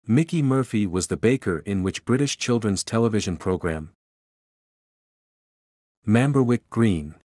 Mickey Murphy was the baker in which British children's television program? Mamberwick Green.